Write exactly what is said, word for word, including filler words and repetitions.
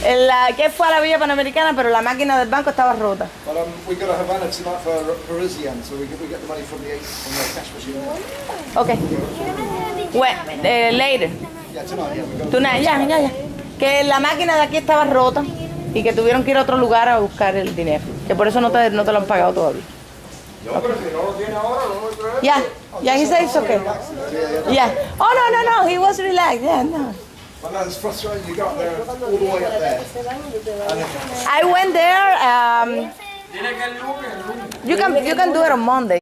La, que fue a la Villa Panamericana, pero la máquina del banco estaba rota. But um, we got a Havana tonight for Parisian, so we get, we get the money from the, from the cash machine. Okay. Well, eh, later. Yeah, tonight, yeah. We got Tonight, ya, ya, ya. Que la máquina de aquí estaba rota y que tuvieron que ir a otro lugar a buscar el dinero. Que por eso no te, no te lo han pagado todavía. No, pero si no lo tiene ahora, no lo trae. Yeah, yeah, he said it's okay. Yeah. Oh, no, no, no, he was relaxed. Yeah, no. But no, it's frustrating. You go up there, all the way up there. And then, I went there. Um, you can you can do it on Monday.